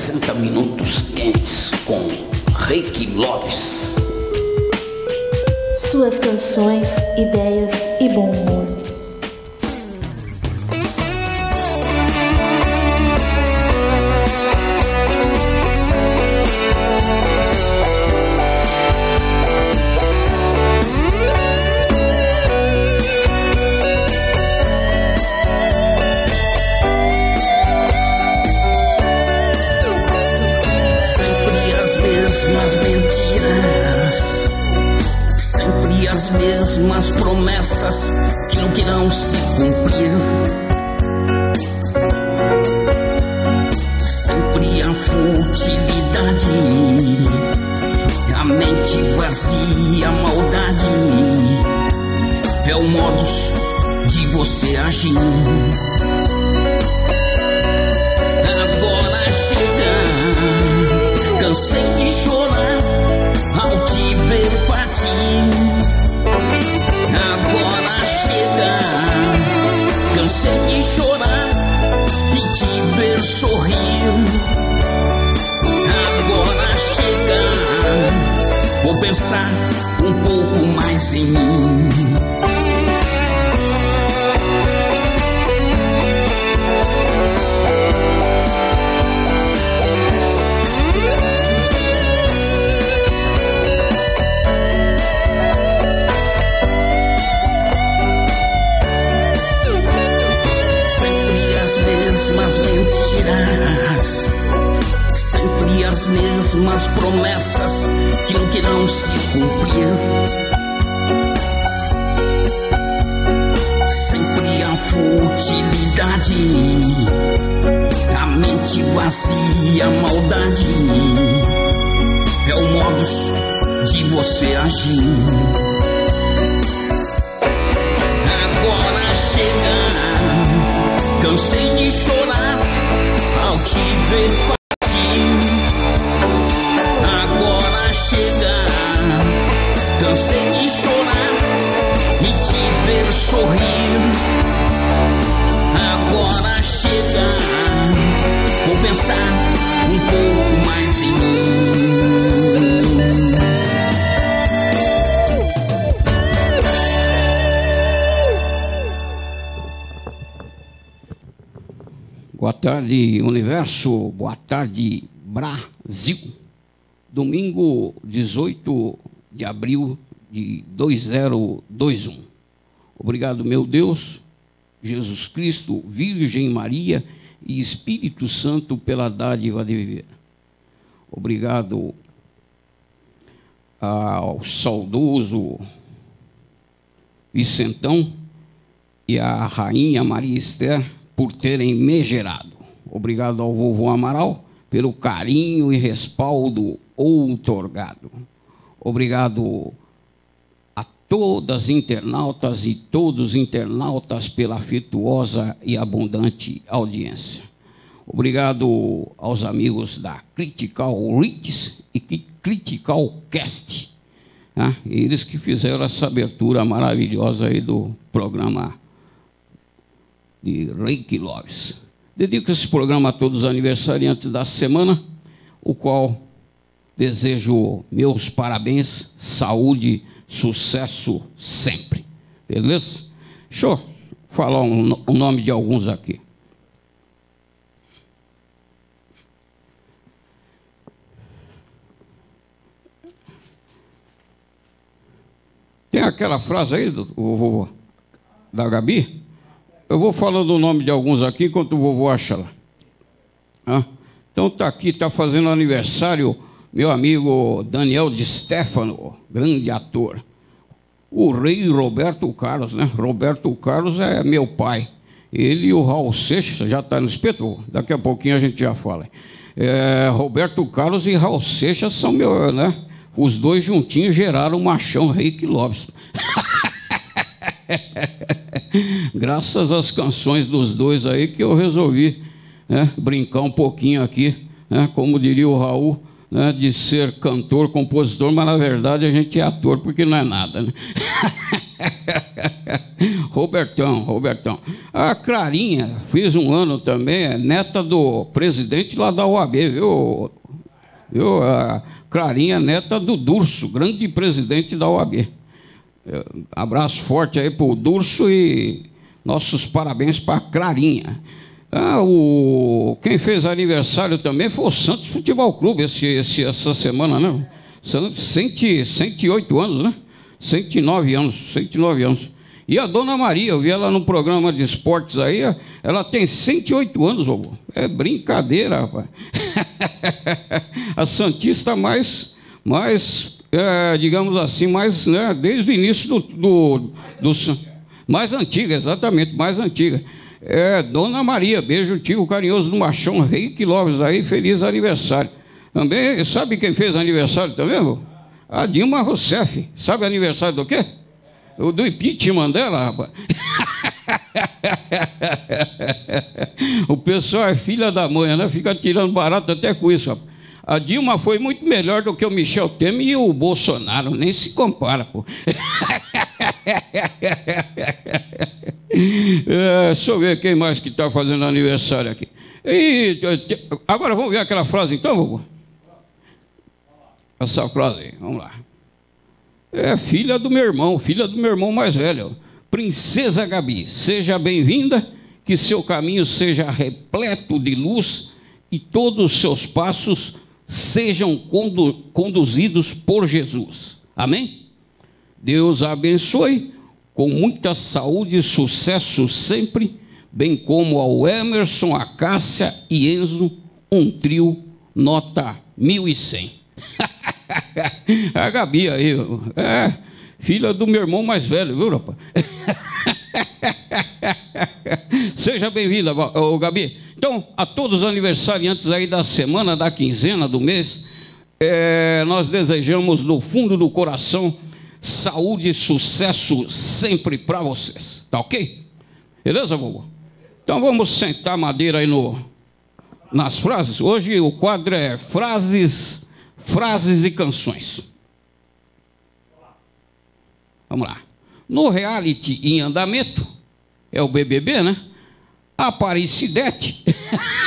60 minutos quentes com Reiki Loves. Suas canções, ideias e bom humor. As mesmas promessas que não querão se cumprir. Sempre a futilidade, a mente vazia, a maldade é o modus de você agir. Agora chega, cansei de chorar ao te ver partir. Agora chega, cansei de chorar e te ver sorrir. Agora chega, vou pensar um pouco mais em mim. Sempre as mesmas promessas que não querão se cumprir. Sempre a futilidade, a mente vazia, a maldade é o modus de você agir. Agora chega, cansei de chorar ao te ver partir. Agora chega, cansei de chorar e te ver sorrir. Agora chega, vou pensar um pouco mais em mim. Boa tarde, Universo. Boa tarde, Brasil. Domingo 18 de abril de 2021. Obrigado, meu Deus, Jesus Cristo, Virgem Maria e Espírito Santo pela dádiva de viver. Obrigado ao saudoso Vicentão e à Rainha Maria Esther por terem me gerado. Obrigado ao vovô Amaral pelo carinho e respaldo outorgado. Obrigado a todas as internautas e todos os internautas pela afetuosa e abundante audiência. Obrigado aos amigos da Critical Hits e Critical Cast, né? Eles que fizeram essa abertura maravilhosa aí do programa de Reiki Loves. Dedico esse programa a todos os aniversariantes da semana, o qual desejo meus parabéns, saúde, sucesso sempre. Beleza? Deixa eu falar o nome de alguns aqui. Tem aquela frase aí do da Gabi? Eu vou falando o nome de alguns aqui enquanto o vovô acha lá. Então está aqui, está fazendo aniversário meu amigo Daniel Di Stefano, grande ator. O rei Roberto Carlos, né? Roberto Carlos é meu pai. Ele e o Raul Seixas, já está no espeto? Daqui a pouquinho a gente já fala. Roberto Carlos e Raul Seixas são meu, né? Os dois juntinhos geraram o machão Reiki Loves. Graças às canções dos dois aí que eu resolvi, né, brincar um pouquinho aqui, né, como diria o Raul, né, de ser cantor, compositor, mas na verdade a gente é ator porque não é nada, né? Robertão. A Clarinha fez um ano também, é neta do presidente lá da OAB, viu? A Clarinha, neta do Durso, grande presidente da OAB. Abraço forte aí para o Durso e nossos parabéns para a Clarinha. Quem fez aniversário também foi o Santos Futebol Clube essa semana, né? 108 anos, né? 109 anos. E a Dona Maria, eu vi ela no programa de esportes aí, ela tem 108 anos, vovô. É brincadeira, rapaz. A Santista digamos assim, né, desde o início do mais antiga, exatamente, mais antiga. Dona Maria, beijo tio carinhoso do Machão Rei Quilómetros aí, feliz aniversário. Também, sabe quem fez aniversário também, vô? A Dilma Rousseff. Sabe aniversário do quê? Do impeachment dela, rapaz. O pessoal é filha da mãe, né? Fica tirando barato até com isso, rapaz. A Dilma foi muito melhor do que o Michel Temer e o Bolsonaro, nem se compara, pô. Deixa eu ver quem mais que está fazendo aniversário aqui. Agora vamos ver aquela frase então, vovô? Essa frase aí, vamos lá. Filha do meu irmão mais velho. Princesa Gabi, seja bem-vinda, que seu caminho seja repleto de luz e todos os seus passos sejam conduzidos por Jesus. Amém? Deus a abençoe com muita saúde e sucesso sempre, bem como ao Emerson, a Cássia e Enzo, um trio nota 1100. A Gabi aí, filha do meu irmão mais velho, viu, rapaz? Seja bem-vinda, Gabi. Então, a todos os aniversariantes aí da semana, da quinzena, do mês, nós desejamos do fundo do coração saúde e sucesso sempre para vocês, tá ok? Beleza, vovô? Então vamos sentar madeira aí nas frases. Hoje o quadro é frases e canções. Vamos lá. No reality em andamento, é o BBB, né? Aparecidete,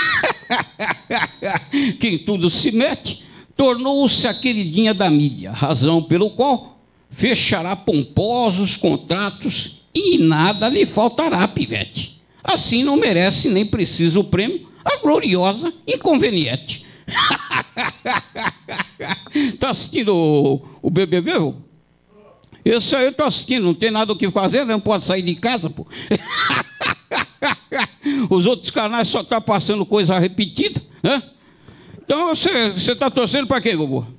quem tudo se mete, tornou-se a queridinha da mídia, razão pelo qual fechará pomposos contratos e nada lhe faltará, pivete. Assim não merece nem precisa o prêmio a gloriosa inconveniente. Tá assistindo o BBB? Esse aí eu tô assistindo, não tem nada o que fazer, não pode sair de casa, pô. Os outros canais só tá passando coisa repetida, né? Então você está torcendo para quem, vovô?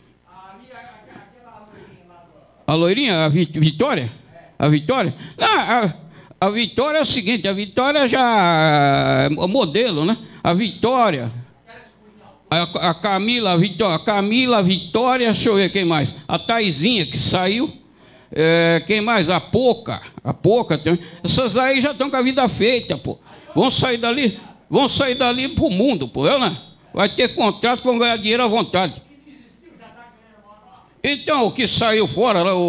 A loirinha, a Vitória? A Vitória? Não, a Vitória é o seguinte, a Vitória já é modelo, né? A Vitória, a Camila, a Vitória, deixa eu ver quem mais. A Taizinha, que saiu. Quem mais? A Poca. Essas aí já estão com a vida feita, pô. Vão sair dali pro mundo, pô. Né? Vai ter contrato, vão ganhar dinheiro à vontade. Então, o que saiu fora lá,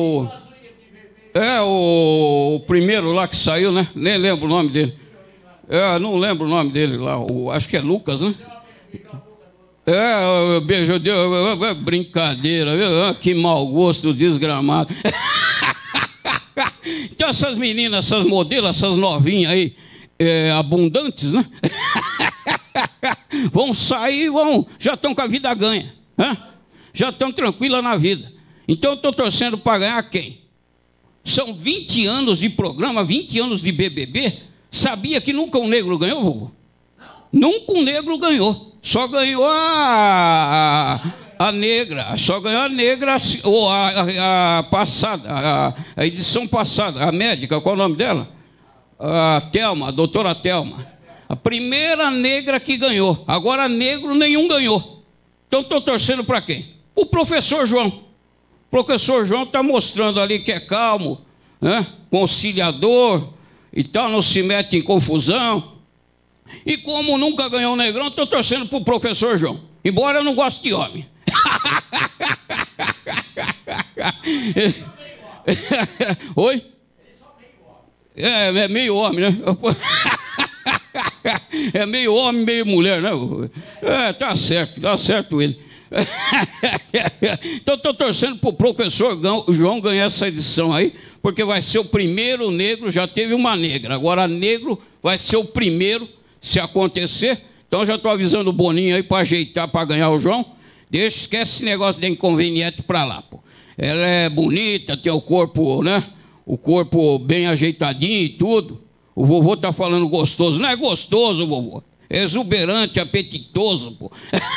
o primeiro lá que saiu, né? Nem lembro o nome dele. Não lembro o nome dele lá. Acho que é Lucas, né? Beijo, Deus, brincadeira, viu? Que mau gosto desgramado. Então, essas meninas, essas modelos, essas novinhas aí, abundantes, né? Vão sair, já estão com a vida ganha, né? Já estão tranquilas na vida. Então eu estou torcendo para ganhar quem? São 20 anos de programa, 20 anos de BBB. Sabia que nunca um negro ganhou, vovô? Nunca um negro ganhou. Só ganhou a negra. Só ganhou a negra, ou a passada, a edição passada, a médica, qual é o nome dela? A Thelma, a doutora Thelma. A primeira negra que ganhou. Agora negro nenhum ganhou. Então estou torcendo para quem? O professor João. O professor João está mostrando ali que é calmo, né? Conciliador e tal, não se mete em confusão. E como nunca ganhou o negrão, estou torcendo para o professor João. Embora eu não goste de homem. Oi? É meio homem, né? É meio homem, meio mulher, né? Tá certo ele. Então estou torcendo para o professor João ganhar essa edição aí, porque vai ser o primeiro negro, já teve uma negra, agora negro vai ser o primeiro, se acontecer. Então já estou avisando o Boninho aí para ajeitar, para ganhar o João. Esquece esse negócio de inconveniente para lá, pô. Ela é bonita, tem o corpo, né? O corpo bem ajeitadinho e tudo. O vovô tá falando gostoso. Não é gostoso, vovô. É exuberante, apetitoso, pô.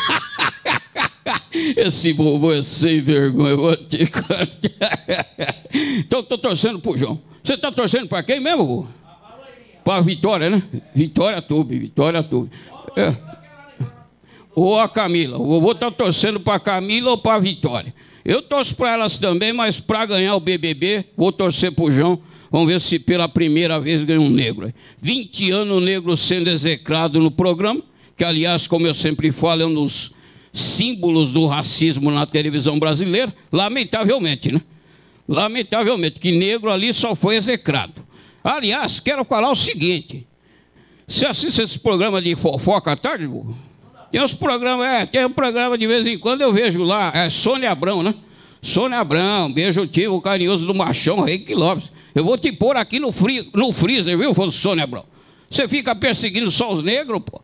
Esse vovô é sem vergonha, vou te contar. Então estou torcendo pro João. Você está torcendo para quem mesmo, vovô? Para a Vitória, né? Vitória Tube. É. Ou a Camila. O vovô está torcendo para a Camila ou para a Vitória. Eu torço para elas também, mas para ganhar o BBB, vou torcer para o João. Vamos ver se pela primeira vez ganha um negro. 20 anos o negro sendo execrado no programa, que, aliás, como eu sempre falo, é um dos símbolos do racismo na televisão brasileira. Lamentavelmente, né? Lamentavelmente, que negro ali só foi execrado. Aliás, quero falar o seguinte. Você assiste esse programa de fofoca à tarde, Hugo? Tem uns programas, tem um programa de vez em quando eu vejo lá, Sônia Abrão, né? Sônia Abrão, beijo tio carinhoso do machão, Rei Quilopes. Eu vou te pôr aqui no freezer, viu, Sônia Abrão? Você fica perseguindo só os negros, pô?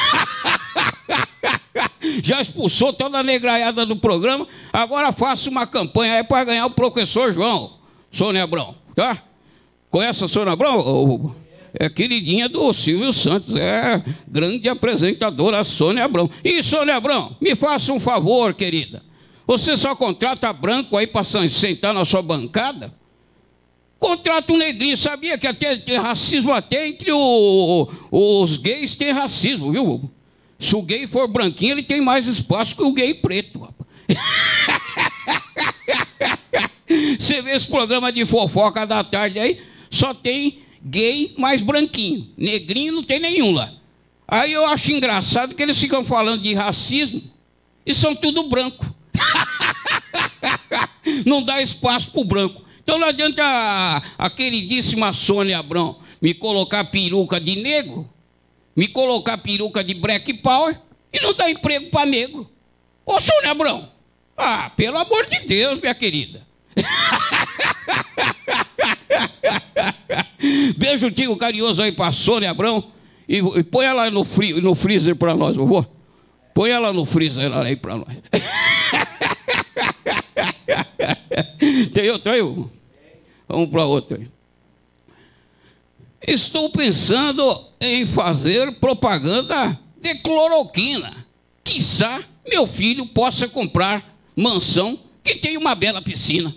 Já expulsou toda a negraiada do programa, agora faça uma campanha aí para ganhar o professor João, Sônia Abrão, tá? Conhece a Sônia Abrão? É queridinha do Silvio Santos, é grande apresentadora, a Sônia Abrão. E Sônia Abrão, me faça um favor, querida. Você só contrata branco aí para sentar na sua bancada? Contrata um negrinho. Sabia que até tem racismo até entre os gays, tem racismo, viu? Se o gay for branquinho, ele tem mais espaço que o gay preto. Você vê esse programa de fofoca da tarde aí, só tem gay mais branquinho. Negrinho não tem nenhum lá. Aí eu acho engraçado que eles ficam falando de racismo e são tudo branco. Não dá espaço para o branco. Então não adianta a queridíssima Sônia Abrão me colocar peruca de negro, me colocar peruca de black power e não dar emprego para negro. Ô Sônia Abrão, pelo amor de Deus, minha querida. Beijo tio carinhoso aí para Sônia Abrão e põe ela no freezer para nós, vovô. Põe ela no freezer aí para nós. Tem outra aí? Vamos para outra aí. Estou pensando em fazer propaganda de cloroquina. Quiçá meu filho possa comprar mansão que tem uma bela piscina.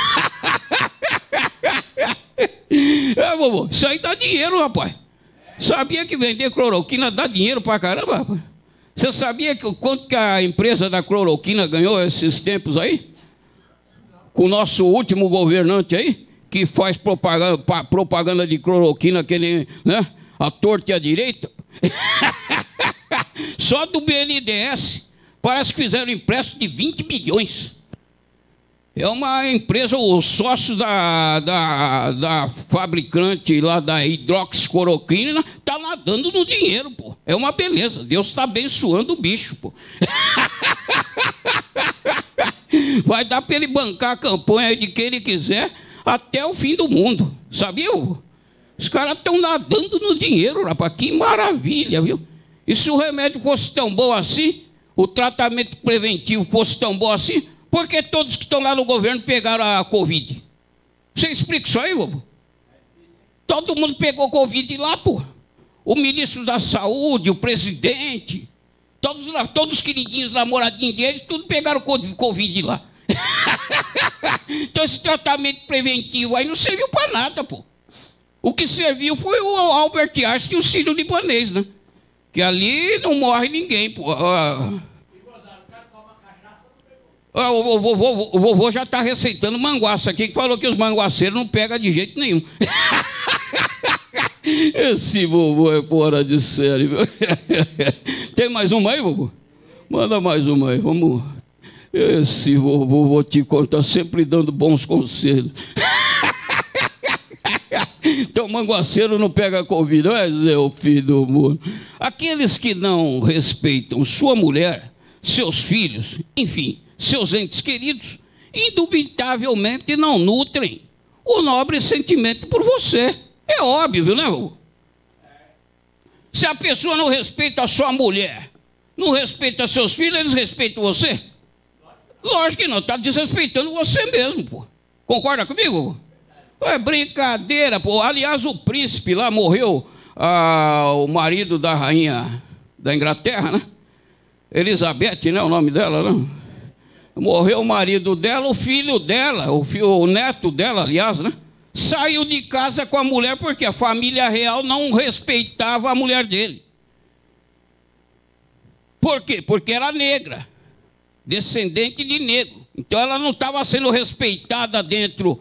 Vovô, isso aí dá dinheiro, rapaz. Sabia que vender cloroquina dá dinheiro pra caramba, rapaz? Você sabia quanto que a empresa da cloroquina ganhou esses tempos aí? Com o nosso último governante aí, que faz propaganda de cloroquina, aquele, né? A torta e a direita. Só do BNDES, parece que fizeram empréstimo de 20 milhões. É uma empresa, os sócios da fabricante lá da hidroxicloroquina tá nadando no dinheiro, pô. É uma beleza. Deus está abençoando o bicho, pô. Vai dar para ele bancar a campanha de quem ele quiser até o fim do mundo. Sabia? Os caras estão nadando no dinheiro, rapaz. Que maravilha, viu? E se o remédio fosse tão bom assim, o tratamento preventivo fosse tão bom assim, por que todos que estão lá no governo pegaram a Covid? Você explica isso aí, vovô? Todo mundo pegou Covid lá, pô. O ministro da Saúde, o presidente, todos os queridinhos, namoradinhos deles, tudo pegaram Covid lá. Então esse tratamento preventivo aí não serviu para nada, pô. O que serviu foi o Albert Einstein e o Sírio-Libanês, né? Que ali não morre ninguém, pô. O vovô já está receitando manguaça aqui, que falou que os manguaceiros não pegam de jeito nenhum. Esse vovô é fora de série. Tem mais uma aí, vovô? Manda mais uma aí, vamos. Esse vovô, vou te contar, sempre dando bons conselhos. Então o manguaceiro não pega Covid. Mas é o filho do mundo. Aqueles que não respeitam sua mulher, seus filhos, enfim, seus entes queridos, indubitavelmente não nutrem o nobre sentimento por você. É óbvio, né, vô? Se a pessoa não respeita a sua mulher, não respeita seus filhos, eles respeitam você? Lógico que não, está desrespeitando você mesmo, pô. Concorda comigo? É brincadeira, pô. Aliás, o príncipe lá morreu, o marido da rainha da Inglaterra, né? Elizabeth, né? O nome dela, né? Morreu o marido dela, o filho dela, o neto dela, aliás, né? Saiu de casa com a mulher porque a família real não respeitava a mulher dele. Por quê? Porque era negra, descendente de negro. Então ela não estava sendo respeitada dentro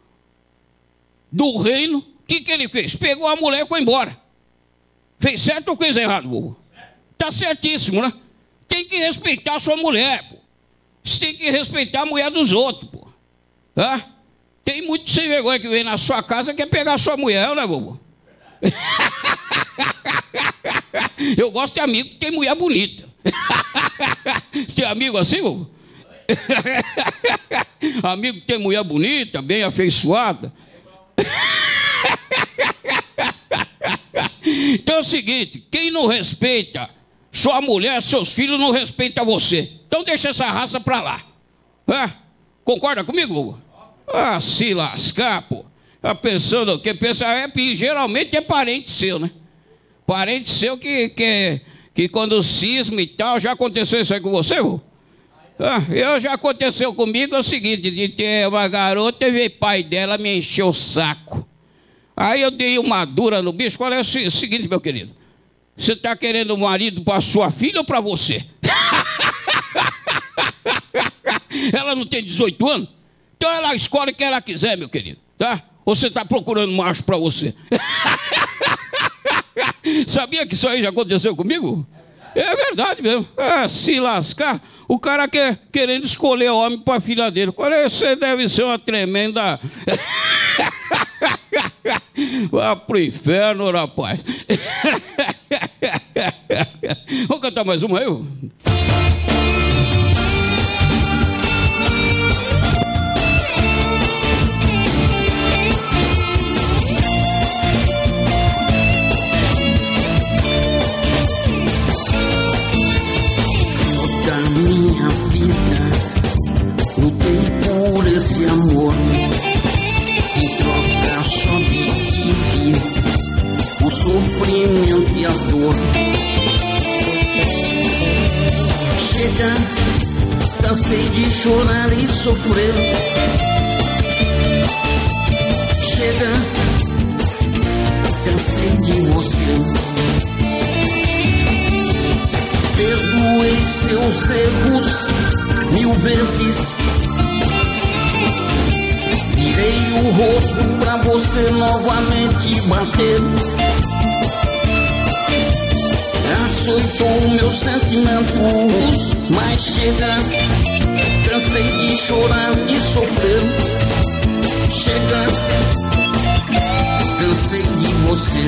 do reino. O que ele fez? Pegou a mulher e foi embora. Fez certo ou fez errado, bobo? Está certíssimo, né? Tem que respeitar a sua mulher, pô. Você tem que respeitar a mulher dos outros, pô. Tá? Tem muito sem vergonha que vem na sua casa e quer pegar a sua mulher, né, bobo? Eu gosto de amigo que tem mulher bonita. Você tem amigo assim, bobo? Amigo que tem mulher bonita, bem afeiçoada. Então é o seguinte, quem não respeita sua mulher, seus filhos, não respeita você. Então deixa essa raça pra lá. Concorda comigo, bobo? Se lascar, pô. Tá pensando o quê? Geralmente é parente seu, né? Parente seu que quando cisma e tal, já aconteceu isso aí com você, pô? Já aconteceu comigo é o seguinte, de ter uma garota e veio pai dela me encheu o saco. Aí eu dei uma dura no bicho. Qual é o seguinte, meu querido? Você está querendo um marido para sua filha ou para você? Ela não tem 18 anos? Então ela escolhe quem ela quiser, meu querido, tá? Ou você está procurando macho para você? Sabia que isso aí já aconteceu comigo? É verdade mesmo. Se lascar, o cara querendo escolher homem para a filha dele. Você deve ser uma tremenda... Vá pro inferno, rapaz. Vamos cantar mais uma aí? Toda minha vida lutei por esse amor. Em troca só obtive o sofrimento e a dor. Chega, cansei de chorar e sofrer. Chega, cansei de você. Perdoei seus erros 1000 vezes. Virei o rosto pra você novamente bater. Açoitou meus sentimentos, mas chega. Cansei de chorar e sofrer. Chega, cansei de você.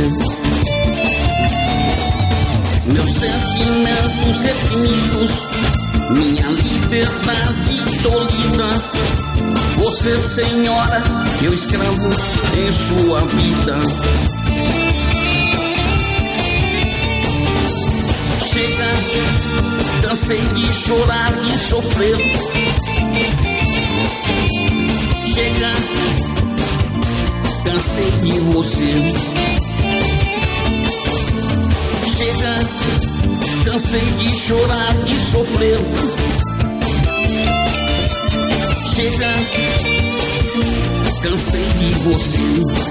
Meus sentimentos reprimidos, minha liberdade tolhida. Você, senhora, meu escravo em sua vida. Chega, cansei de chorar e sofrer. Chega, cansei de você. Chega, cansei de chorar e sofrer. Chega, cansei de você.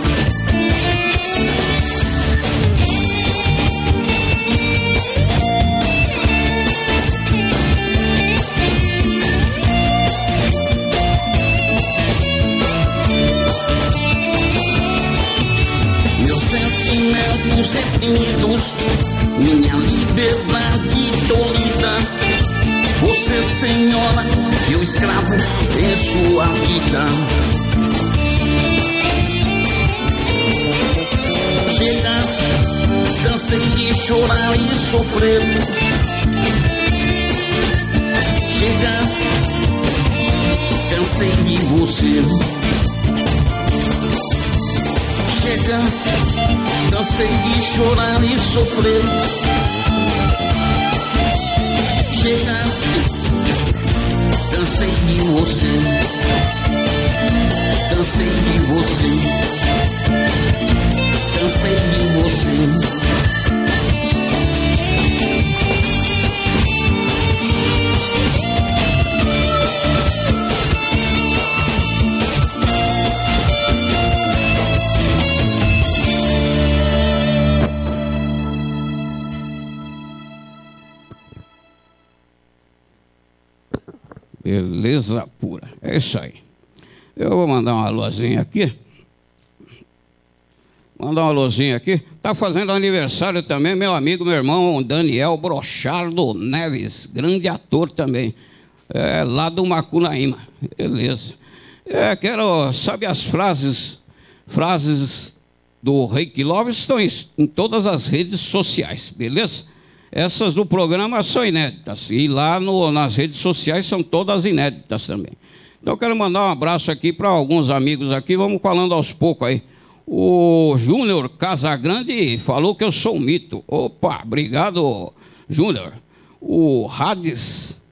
Meus sentimentos reprimidos, minha liberdade tolhida. Você, senhora, meu escravo em sua vida. Chega, cansei de chorar e sofrer. Chega, cansei de você. Chega, cansei de chorar e sofrer. Chega, cansei de você. Cansei de você. Cansei de você. Beleza pura. É isso aí. Eu vou mandar uma alôzinha aqui. Mandar uma alôzinha aqui. Tá fazendo aniversário também meu amigo, meu irmão Daniel Brochardo Neves. Grande ator também. É, lá do Macunaíma. Beleza. Quero... Sabe as frases do Reiki Love estão em todas as redes sociais. Beleza? Essas do programa são inéditas. E lá nas redes sociais são todas inéditas também. Então eu quero mandar um abraço aqui para alguns amigos aqui. Vamos falando aos poucos aí. O Júnior Casagrande falou que eu sou um mito. Opa, obrigado, Júnior. O Hades.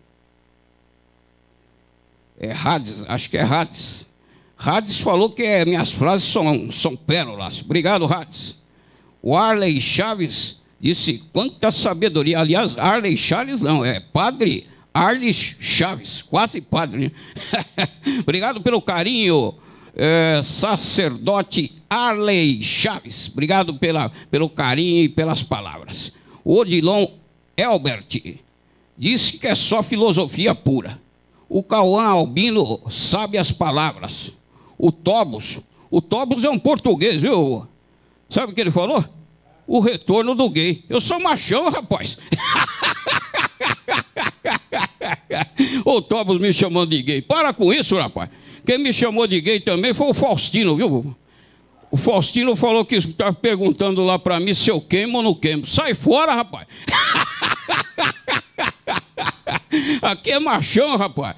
Acho que é Hades. Hades falou que minhas frases são pérolas. Obrigado, Hades. O Arley Chaves disse, quanta sabedoria. Aliás, Arley Chaves não, é Padre Arley Chaves, quase padre, né? Obrigado pelo carinho, sacerdote Arley Chaves. Obrigado pelo carinho e pelas palavras. O Odilon Elbert disse que é só filosofia pura. O Cauã Albino sabe as palavras. O Tobos é um português, viu? Sabe o que ele falou? O retorno do gay. Eu sou machão, rapaz. O Tobos me chamando de gay. Para com isso, rapaz. Quem me chamou de gay também foi o Faustino, viu? O Faustino falou que estava perguntando lá para mim se eu queimo ou não queimo. Sai fora, rapaz. Aqui é machão, rapaz.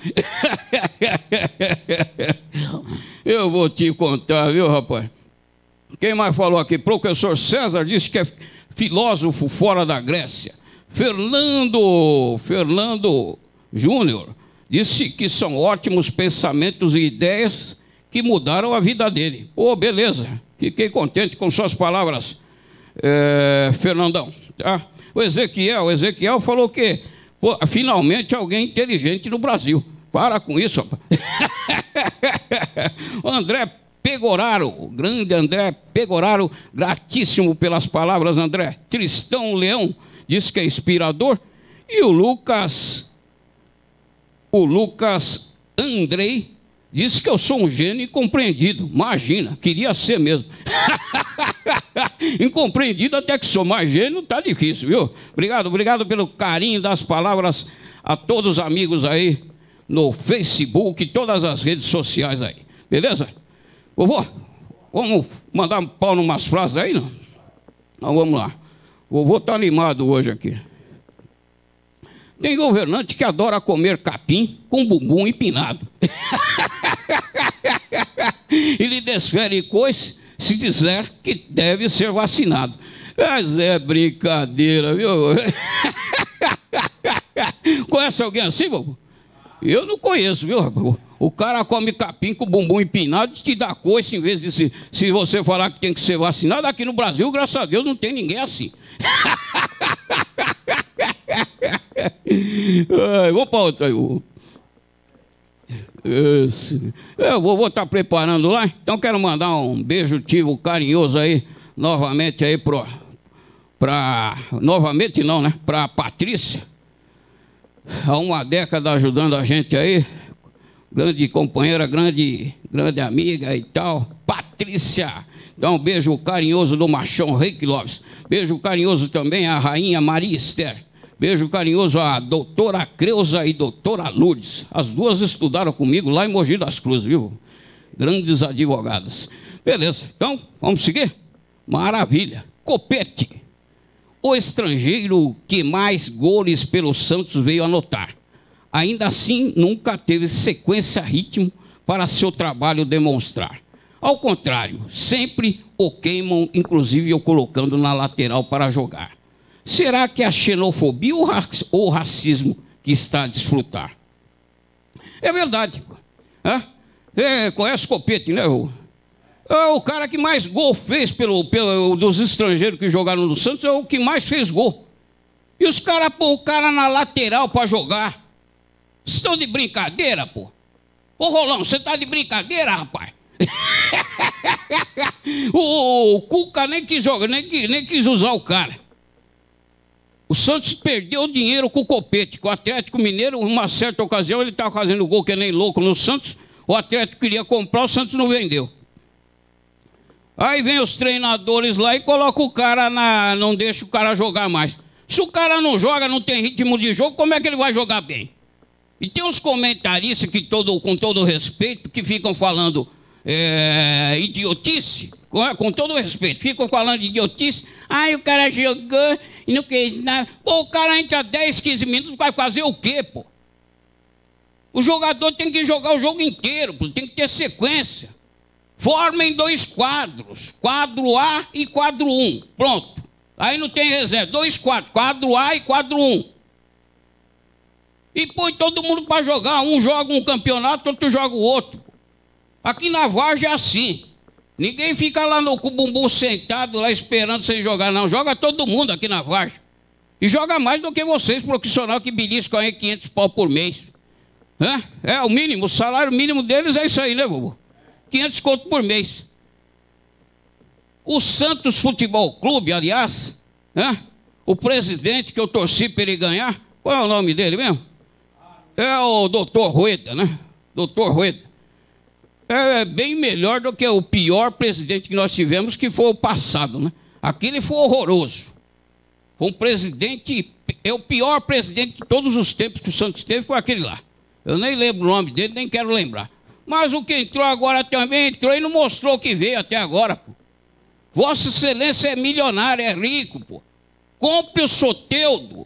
Eu vou te contar, viu, rapaz? Quem mais falou aqui? Professor César disse que é filósofo fora da Grécia. Fernando Júnior disse que são ótimos pensamentos e ideias que mudaram a vida dele. Pô, beleza. Fiquei contente com suas palavras, Fernandão. Tá? O Ezequiel falou que pô, finalmente alguém inteligente no Brasil. Para com isso, rapaz. O André Pegoraro, o grande André Pegoraro, gratíssimo pelas palavras, André. Tristão Leão disse que é inspirador. E o Lucas Andrei disse que eu sou um gênio incompreendido. Imagina, queria ser mesmo. Incompreendido até que sou, mas gênio tá difícil, viu? Obrigado pelo carinho das palavras a todos os amigos aí no Facebook, todas as redes sociais aí. Beleza? Vovô, vamos mandar pau numas frases aí, não? Então vamos lá. Vovô está animado hoje aqui. Tem governante que adora comer capim com bumbum empinado. E lhe desfere coisa se dizer que deve ser vacinado. Mas é brincadeira, viu? Conhece alguém assim, vovô? Eu não conheço, viu? O cara come capim com o bumbum empinado e te dá coice em vez de se você falar que tem que ser vacinado. Aqui no Brasil, graças a Deus, não tem ninguém assim. Vou para outra aí. Eu vou estar preparando lá. Então quero mandar um beijo tivo carinhoso aí, novamente aí novamente não, né? Para a Patrícia. Há uma década ajudando a gente aí. Grande companheira, grande amiga e tal. Patrícia. Então, um beijo carinhoso do Machão Reiki Lopes. Beijo carinhoso também à Rainha Maria Esther. Beijo carinhoso à doutora Creuza e doutora Lourdes. As duas estudaram comigo lá em Mogi das Cruzes, viu? Grandes advogadas. Beleza, então, vamos seguir? Maravilha. Copete, o estrangeiro que mais goles pelo Santos veio anotar. Ainda assim, nunca teve sequência, ritmo para seu trabalho demonstrar. Ao contrário, sempre o queimam, inclusive o colocando na lateral para jogar. Será que a xenofobia ou o racismo que está a desfrutar? É verdade. Conhece o Copete, né? O cara que mais gol fez dos estrangeiros que jogaram no Santos é o que mais fez gol. E os caras põem o cara na lateral para jogar. Vocês estão de brincadeira, pô? Ô, Rolão, você tá de brincadeira, rapaz? O Cuca nem quis jogar, nem quis usar o cara. O Santos perdeu dinheiro com o Copete, com o Atlético Mineiro. Uma certa ocasião ele estava fazendo gol que nem louco no Santos. O Atlético queria comprar, o Santos não vendeu. Aí vem os treinadores lá e colocam o cara não deixa o cara jogar mais. Se o cara não joga, não tem ritmo de jogo, como é que ele vai jogar bem? E tem uns comentaristas que, com todo respeito, que ficam falando idiotice, com todo respeito, ficam falando de idiotice. O cara jogou e não fez nada. Pô, o cara entra 10, 15 minutos, vai fazer o quê, pô? O jogador tem que jogar o jogo inteiro, pô, tem que ter sequência. Formem 2 quadros, quadro A e quadro 1, pronto. Aí não tem reserva, 2 quadros, quadro A e quadro 1. E põe todo mundo para jogar, um joga um campeonato, outro joga o outro. Aqui na Várzea é assim. Ninguém fica lá com o bumbum sentado lá esperando você jogar, não. Joga todo mundo aqui na Várzea. E joga mais do que vocês, profissional que beliscam aí 500 pau por mês. É o mínimo, o salário mínimo deles é isso aí, né, Bobo? 500 conto por mês. O Santos Futebol Clube, aliás, o presidente que eu torci para ele ganhar, qual é o nome dele mesmo? É o Dr. Rueda, né? Dr. Rueda. É bem melhor do que o pior presidente que nós tivemos, que foi o passado, né? Aquele foi horroroso. Foi um presidente, o pior presidente de todos os tempos que o Santos teve foi aquele lá. Eu nem lembro o nome dele, nem quero lembrar. Mas o que entrou agora também entrou e não mostrou o que veio até agora, pô. Vossa Excelência é milionário, é rico, pô. Compre o Soteldo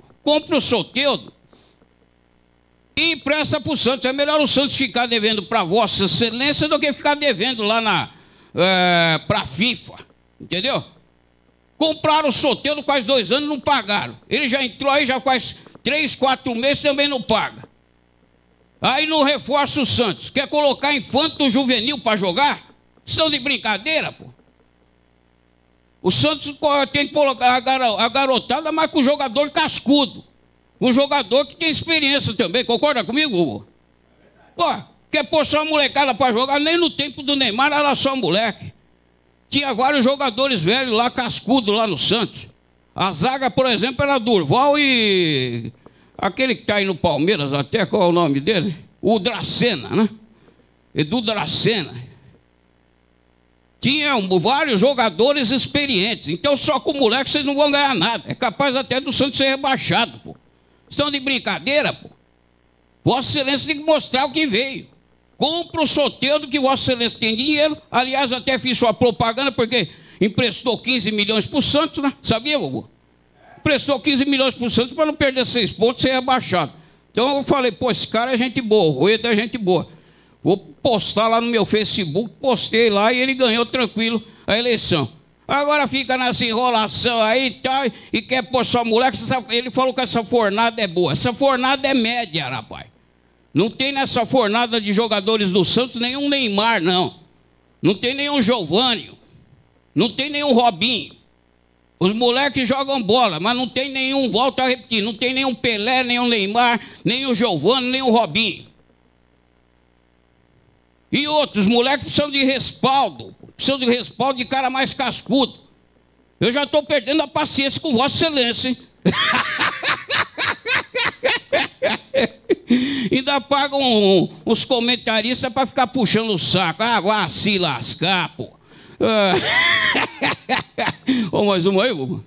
e empresta para o Santos. É melhor o Santos ficar devendo para Vossa Excelência do que ficar devendo lá para a FIFA, entendeu? Compraram o Soteldo quase 2 anos, não pagaram. Ele já entrou aí, já faz 3, 4 meses, também não paga. Aí não reforça o Santos. Quer colocar infanto juvenil para jogar? Estão de brincadeira, pô. O Santos tem que colocar a garotada, mas com o jogador cascudo. Um jogador que tem experiência também. Concorda comigo, Hugo? Pô, quer pôr só a molecada para jogar? Nem no tempo do Neymar era só moleque. Tinha vários jogadores velhos lá, cascudo lá no Santos. A zaga, por exemplo, era Durval e... aquele que está aí no Palmeiras até, qual é o nome dele? O Dracena, né? Edu Dracena. Tinha vários jogadores experientes. Então, só com o moleque vocês não vão ganhar nada. É capaz até do Santos ser rebaixado, pô. Estão de brincadeira, pô. Vossa Excelência tem que mostrar o que veio. Compra o Soteldo, que Vossa Excelência tem dinheiro. Aliás, até fiz sua propaganda, porque emprestou 15 milhões para o Santos, né? Sabia, Bobo? Prestou 15 milhões para o Santos para não perder 6 pontos e ser rebaixado. Então eu falei, pô, esse cara é gente boa, o Rueda é gente boa. Vou postar lá no meu Facebook, postei lá e ele ganhou tranquilo a eleição. Agora fica nessa enrolação aí e tal, e quer pôr só moleque. Ele falou que essa fornada é boa. Essa fornada é média, rapaz. Não tem nessa fornada de jogadores do Santos nenhum Neymar, não. Não tem nenhum Giovânio. Não tem nenhum Robinho. Os moleques jogam bola, mas não tem nenhum, volto a repetir, não tem nenhum Pelé, nenhum Neymar, nem o Giovânio, nem o Robinho. E outros moleques precisam de respaldo de cara mais cascudo. Eu já estou perdendo a paciência com Vossa Excelência, hein? Ainda pagam os comentaristas para ficar puxando o saco. Vai se lascar, pô. Mais uma aí, Hugo.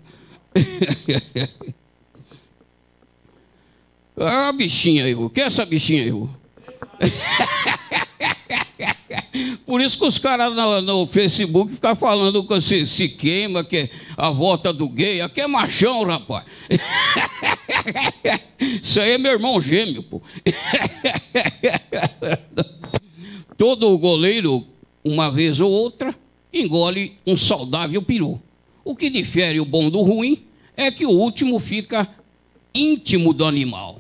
A bichinha aí, Hugo. Que é essa bichinha aí, Hugo? Por isso que os caras no Facebook ficam falando que se queima, que é a volta do gay. Aqui é machão, rapaz. Isso aí é meu irmão gêmeo, pô. Todo goleiro, uma vez ou outra, engole um saudável peru. O que difere o bom do ruim é que o último fica íntimo do animal.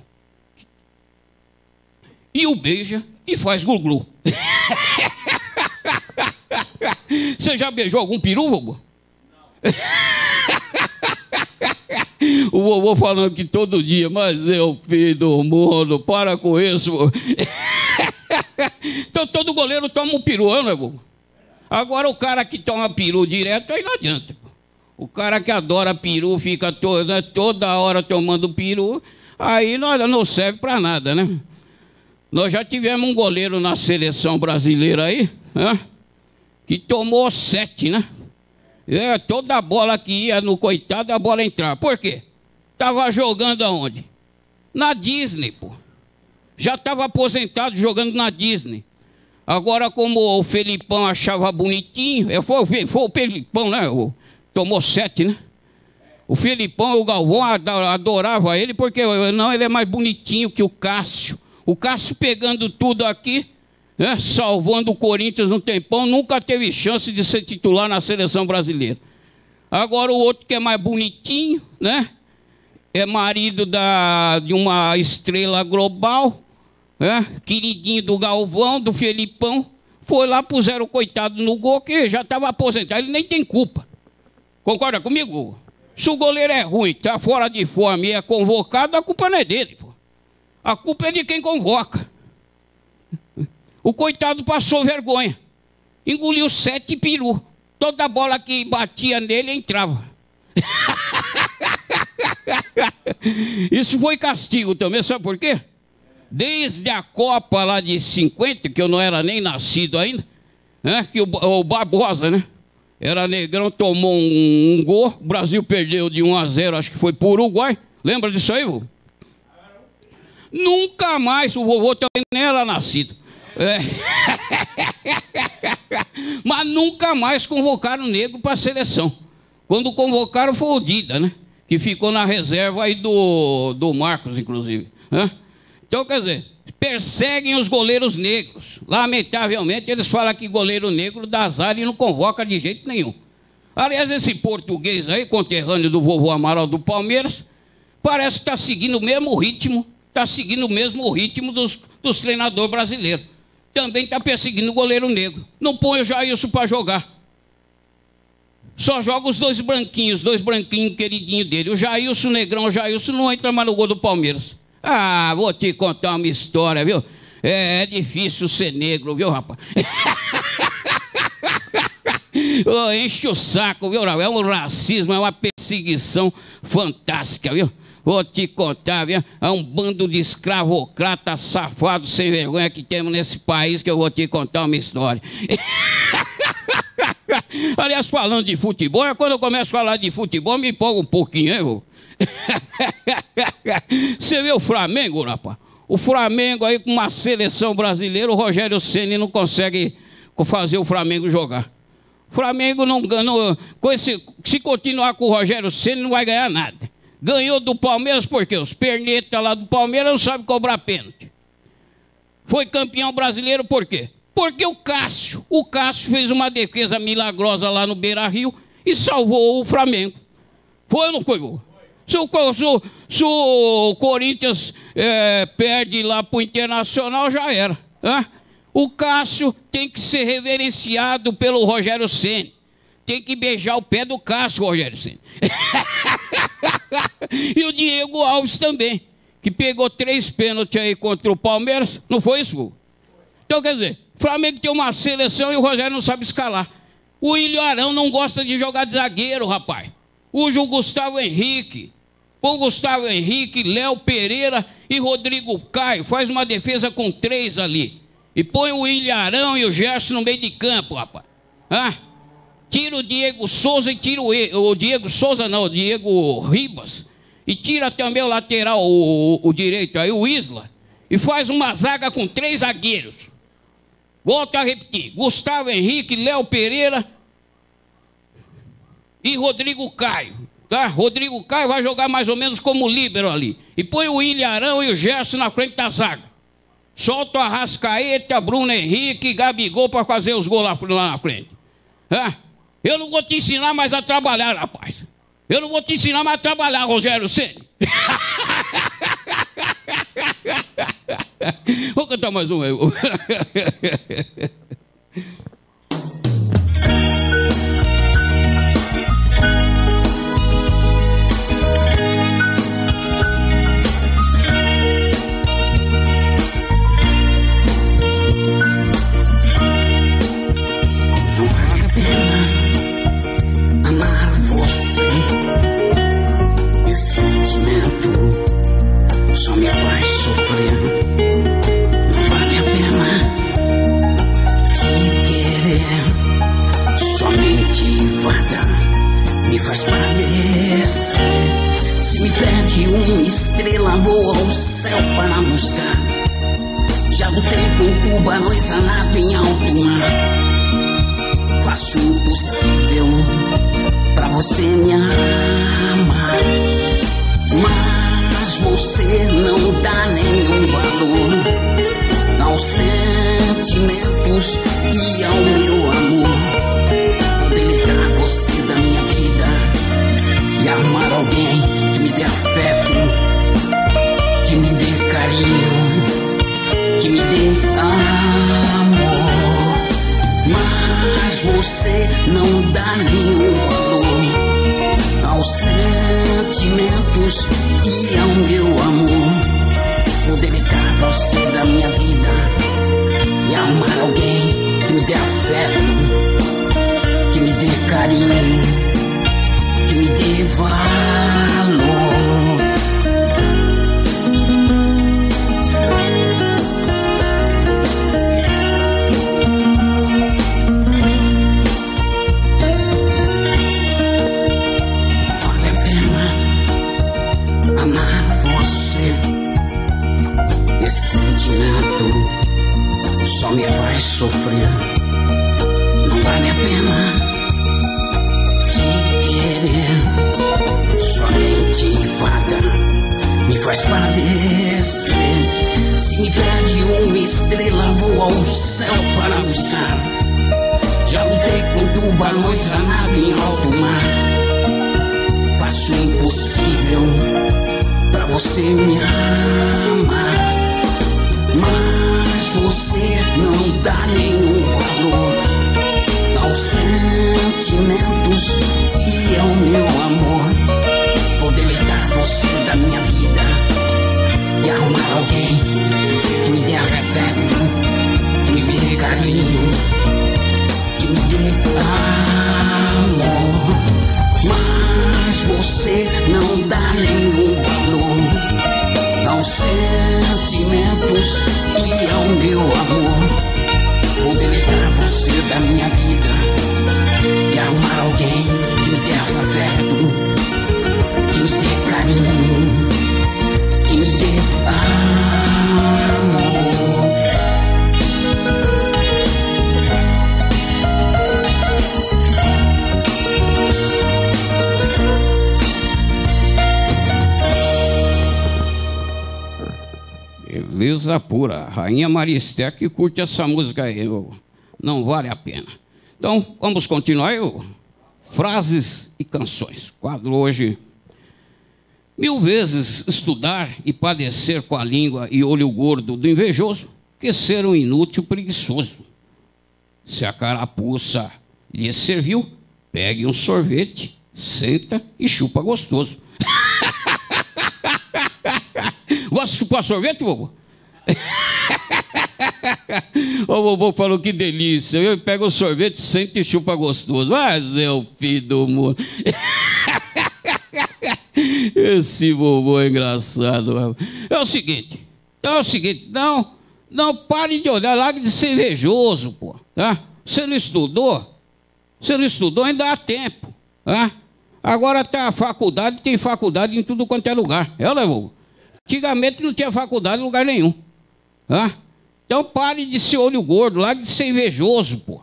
E o beija e faz glu-glu. Você já beijou algum peru, vovô? O vovô falando que todo dia, mas eu, filho do mundo, para com isso. Então todo goleiro toma um peru, não é, vovô? Agora o cara que toma peru direto, aí não adianta. O cara que adora peru, fica toda hora tomando peru, aí não serve para nada, né? Nós já tivemos um goleiro na seleção brasileira aí, né? Que tomou 7, né? Toda a bola que ia no coitado, a bola entrava. Por quê? Estava jogando aonde? Na Disney, pô. Já estava aposentado jogando na Disney. Agora, como o Felipão achava bonitinho, foi o Felipão, né? Tomou 7, né? O Felipão e o Galvão adoravam ele, porque não, ele é mais bonitinho que o Cássio. O Cássio pegando tudo aqui, né, salvando o Corinthians um tempão, nunca teve chance de ser titular na seleção brasileira. Agora o outro que é mais bonitinho, né? É marido de uma estrela global, né, queridinho do Galvão, do Felipão, foi lá, puseram o coitado no gol, que já estava aposentado, ele nem tem culpa. Concorda comigo? Se o goleiro é ruim, está fora de forma e é convocado, a culpa não é dele, pô. A culpa é de quem convoca. O coitado passou vergonha. Engoliu 7 peru. Toda bola que batia nele entrava. Isso foi castigo também, sabe por quê? Desde a Copa lá de 50, que eu não era nem nascido ainda, né? Que o Barbosa, né? Era negrão, tomou um gol, o Brasil perdeu de 1-0, acho que foi para o Uruguai. Lembra disso aí, vô? Nunca mais, o vovô também nem era nascido. Mas nunca mais convocaram o negro para a seleção. Quando convocaram foi o Dida, né? Que ficou na reserva aí do Marcos, inclusive. Né? Então, quer dizer, perseguem os goleiros negros. Lamentavelmente, eles falam que goleiro negro dá azar e não convoca de jeito nenhum. Aliás, esse português aí, conterrâneo do vovô Amaral do Palmeiras, parece que está seguindo o mesmo ritmo, dos treinadores brasileiros. Também está perseguindo o goleiro negro. Não põe o Jailson para jogar. Só joga os dois branquinhos queridinhos dele. O Jailson negrão, o Jailson não entra mais no gol do Palmeiras. Ah, vou te contar uma história, viu? É difícil ser negro, viu, rapaz? Oh, enche o saco, viu? É um racismo, é uma perseguição fantástica, viu? Vou te contar, viu? É um bando de escravocratas safados sem vergonha que temos nesse país, que eu vou te contar uma história. Aliás, falando de futebol, quando eu começo a falar de futebol, me empolgo um pouquinho, hein, vô? Você vê o Flamengo, rapaz? O Flamengo aí com uma seleção brasileira, o Rogério Ceni não consegue fazer o Flamengo jogar. O Flamengo não ganhou. Se continuar com o Rogério Ceni, não vai ganhar nada. Ganhou do Palmeiras porque os pernetas lá do Palmeiras não sabem cobrar pênalti. Foi campeão brasileiro por quê? Porque o Cássio fez uma defesa milagrosa lá no Beira-Rio e salvou o Flamengo. Foi ou não foi? Se o Corinthians perde lá para o Internacional, já era. Né? O Cássio tem que ser reverenciado pelo Rogério Ceni. Tem que beijar o pé do Cássio, Rogério Ceni. E o Diego Alves também, que pegou 3 pênaltis aí contra o Palmeiras. Não foi isso? Então, quer dizer, o Flamengo tem uma seleção e o Rogério não sabe escalar. O William Arão não gosta de jogar de zagueiro, rapaz. Usa o Gustavo Henrique. O Gustavo Henrique, Léo Pereira e Rodrigo Caio. Faz uma defesa com 3 ali. E põe o William Arão e o Gerson no meio de campo, rapaz. Ah? Tira o Diego Souza e tira o Diego Souza, não, o Diego Ribas. E tira também o lateral, o direito aí, o Isla. E faz uma zaga com 3 zagueiros. Volto a repetir. Gustavo Henrique, Léo Pereira e Rodrigo Caio. Tá? Rodrigo Caio vai jogar mais ou menos como líbero ali. E põe o Ilharão e o Gerson na frente da zaga. Solta o Arrascaeta, Bruno Henrique e Gabigol para fazer os gols lá na frente. Tá? Eu não vou te ensinar mais a trabalhar, rapaz. Eu não vou te ensinar mais a trabalhar, Rogério Ceni. Vou cantar mais um aí. Só me faz sofrer. Não vale a pena te querer. Somente vada me faz padecer. Se me pede uma estrela, vou ao céu para buscar. Já lutei com tubarões a nado em alto mar. Faço o impossível pra você me amar, mas você não dá nenhum valor aos sentimentos e ao meu amor. Vou deletar você da minha vida e arrumar alguém que me dê afeto, que me dê carinho, que me dê amor. Mas você não dá nenhum valor aos sentimentos e ao meu amor. Vou deletar você da minha vida e amar alguém que me dê afeto, que me dê carinho, que me dê valor. Só me faz sofrer. Não vale a pena te querer. Somente fada me faz padecer. Se me pede uma estrela, vou ao céu para buscar. Já lutei com tubarões a nado em alto mar. Faço o impossível pra você me amar, mas você não dá nenhum valor aos sentimentos e ao meu amor. Vou deletar você da minha vida e arrumar alguém que me dê afeto, que me dê carinho, que me dê amor. Mas você não dá nenhum valor aos sentimentos e ao meu amor. Vou deletar você da minha vida e arrumar alguém que me dê afeto, que me dê carinho, que me dê amor. Beleza pura. Rainha Maristé que curte essa música aí. Não vale a pena. Então, vamos continuar. Frases e canções. Quadro hoje. 1000 vezes estudar e padecer com a língua e olho gordo do invejoso, que ser um inútil preguiçoso. Se a carapuça lhe serviu, pegue um sorvete, senta e chupa gostoso. Gosta de chupar sorvete, vovô? O vovô falou que delícia. Eu pego o sorvete, senta e chupa gostoso. Mas é o filho do mundo. Esse vovô é engraçado. É o seguinte, não pare de olhar, largue de ser invejoso, pô. Tá? Você não estudou, ainda há tempo. Tá? Agora tá a faculdade, tem faculdade em tudo quanto é lugar. É, né, vovô? Antigamente não tinha faculdade em lugar nenhum. Tá? Então pare de ser olho gordo, largue de ser invejoso, pô.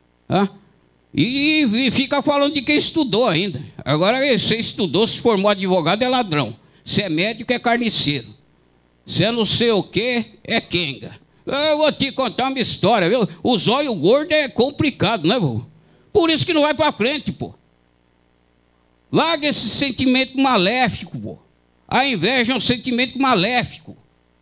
E fica falando de quem estudou ainda. Agora, você estudou, se formou advogado, é ladrão. Se é médico, é carniceiro. Se é não sei o quê, é quenga. Eu vou te contar uma história, viu? O zóio gordo é complicado, né, vô? Por isso que não vai pra frente, pô. Larga esse sentimento maléfico, pô. A inveja é um sentimento maléfico.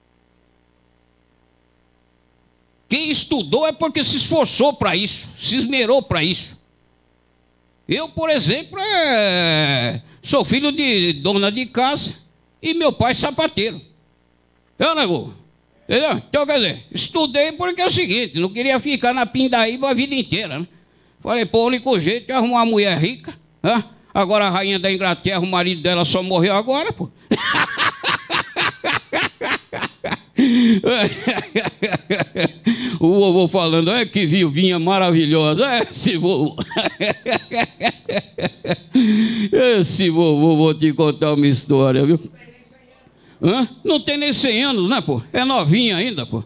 Quem estudou é porque se esforçou para isso, se esmerou para isso. Eu, por exemplo, sou filho de dona de casa e meu pai sapateiro. Eu não vou. Entendeu? Então, quer dizer, estudei porque é o seguinte, não queria ficar na pindaíba a vida inteira, né? Falei, pô, o único jeito é arrumar uma mulher rica, né? Agora a rainha da Inglaterra, o marido dela só morreu agora, pô. O vovô falando, que viuvinha maravilhosa. Esse vovô. Esse vovô, vou te contar uma história, viu? Não tem nem 100 anos, né, pô? É novinha ainda, pô.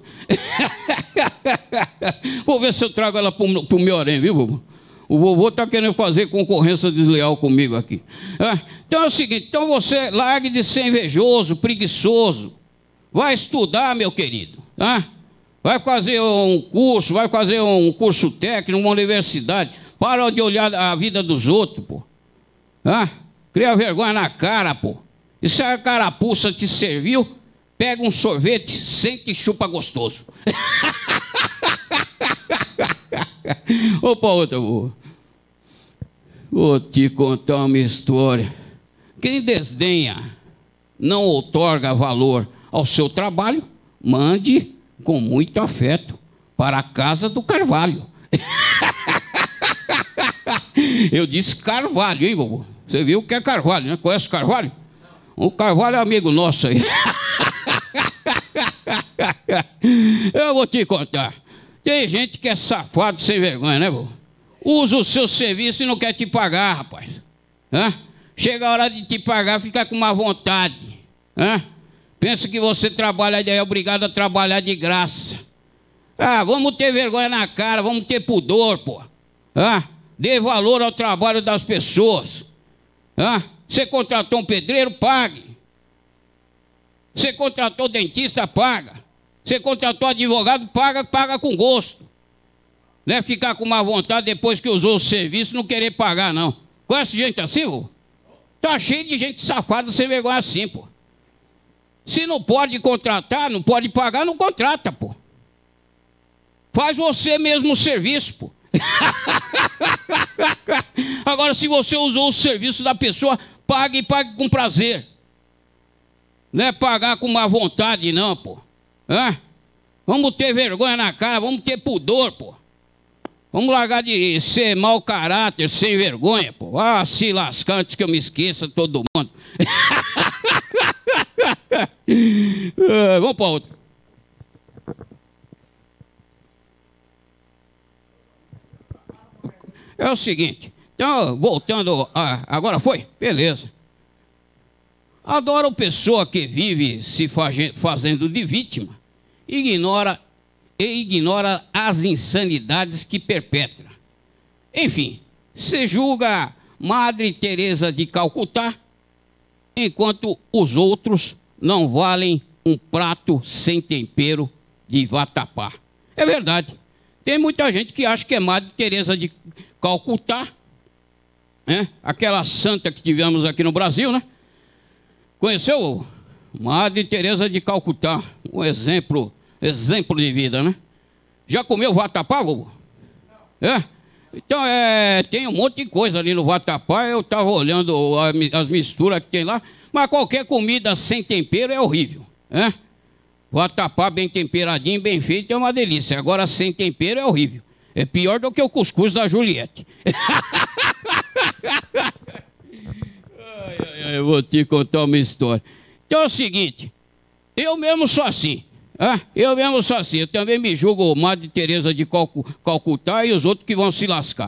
Vou ver se eu trago ela pro meu harém, viu, vovô? O vovô está querendo fazer concorrência desleal comigo aqui. Então é o seguinte, então você largue de ser invejoso, preguiçoso. Vai estudar, meu querido. Vai fazer um curso técnico, uma universidade. Para de olhar a vida dos outros, pô. Cria vergonha na cara, pô. E se a carapuça te serviu, pega um sorvete, sente e chupa gostoso. Opa, outra, vou te contar uma história. Quem desdenha, não outorga valor ao seu trabalho, mande com muito afeto para a casa do Carvalho. Eu disse Carvalho, hein, vovô? Você viu o que é Carvalho, né? Conhece o Carvalho? O Carvalho é amigo nosso aí. Eu vou te contar. Tem gente que é safado sem vergonha, né, vô? Usa o seu serviço e não quer te pagar, rapaz. Chega a hora de te pagar, fica com má vontade. Pensa que você trabalha e é obrigado a trabalhar de graça. Vamos ter vergonha na cara, vamos ter pudor, pô. Dê valor ao trabalho das pessoas. Você contratou um pedreiro, pague. Você contratou dentista, paga. Você contratou advogado, paga com gosto. Não é ficar com má vontade depois que usou o serviço, não querer pagar, não. Conhece gente assim, vô? Tá cheio de gente safada sem vergonha assim, pô. Se não pode contratar, não pode pagar, não contrata, pô. Faz você mesmo o serviço, pô. Agora, se você usou o serviço da pessoa, pague e pague com prazer. Não é pagar com má vontade, não, pô. Vamos ter vergonha na cara, vamos ter pudor, pô. Vamos largar de ser mau caráter, sem vergonha, pô. Se lascar antes que eu me esqueça todo mundo. Vamos para outro. É o seguinte, então, voltando, agora foi? Beleza. Adoro pessoa que vive se fazendo de vítima, ignora as insanidades que perpetra. Enfim, se julga Madre Teresa de Calcutá, enquanto os outros não valem um prato sem tempero de vatapá. É verdade. Tem muita gente que acha que é Madre Teresa de Calcutá, né? Aquela santa que tivemos aqui no Brasil, né? Conheceu? Madre Teresa de Calcutá, um exemplo de vida, né? Já comeu vatapá, vovô? Então, tem um monte de coisa ali no vatapá, eu estava olhando as misturas que tem lá, mas qualquer comida sem tempero é horrível, né? Vatapá bem temperadinho, bem feito, é uma delícia. Agora, sem tempero é horrível. É pior do que o cuscuz da Juliette. Eu vou te contar uma história. Então é o seguinte, eu mesmo sou assim. Eu mesmo sou assim. Eu também me julgo Madre Teresa de Calcutá e os outros que vão se lascar.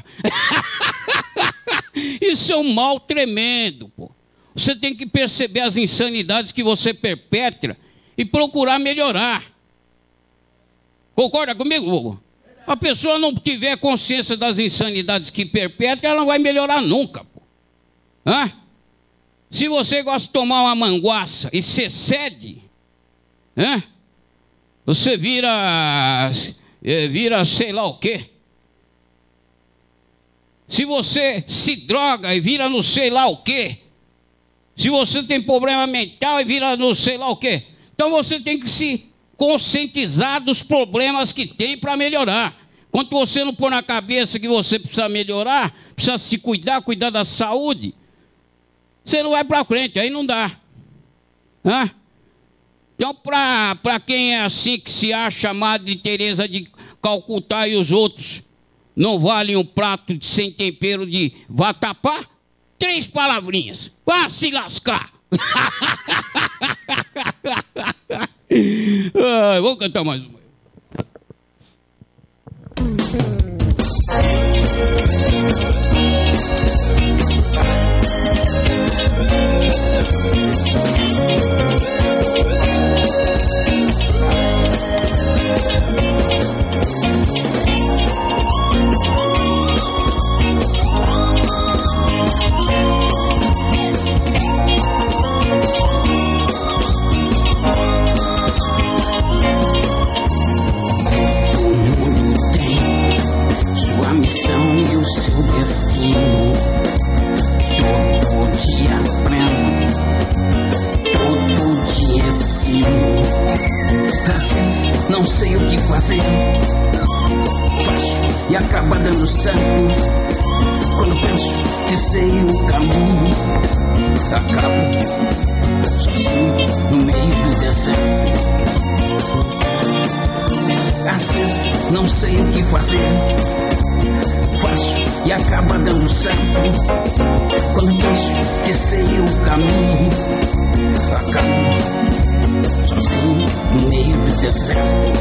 Isso é um mal tremendo, pô. Você tem que perceber as insanidades que você perpetra e procurar melhorar. Concorda comigo, vovô? A pessoa não tiver consciência das insanidades que perpetra, ela não vai melhorar nunca. Pô. Hã? Se você gosta de tomar uma manguaça e você cede, hã? Você vira sei lá o quê. Se você se droga e vira no sei lá o quê. Se você tem problema mental e vira no sei lá o quê. Então você tem que se conscientizar dos problemas que tem para melhorar. Quando você não pôr na cabeça que você precisa melhorar, precisa se cuidar da saúde, você não vai para frente, aí não dá. Hã? Então, para quem é assim, que se acha Madre Teresa de Calcutá e os outros não valem um prato sem tempero de vatapá, 3 palavrinhas: vá se lascar. Vamos cantar mais uma. Missão e o seu destino. Todo dia aprendo, todo dia ensino. Às vezes não sei o que fazer, faço e acaba dando certo. Quando penso que sei o caminho, acabo sozinho no meio do deserto. Às vezes não sei o que fazer, faço e acaba dando certo. Quando penso que sei o caminho, acabo sozinho no meio do deserto.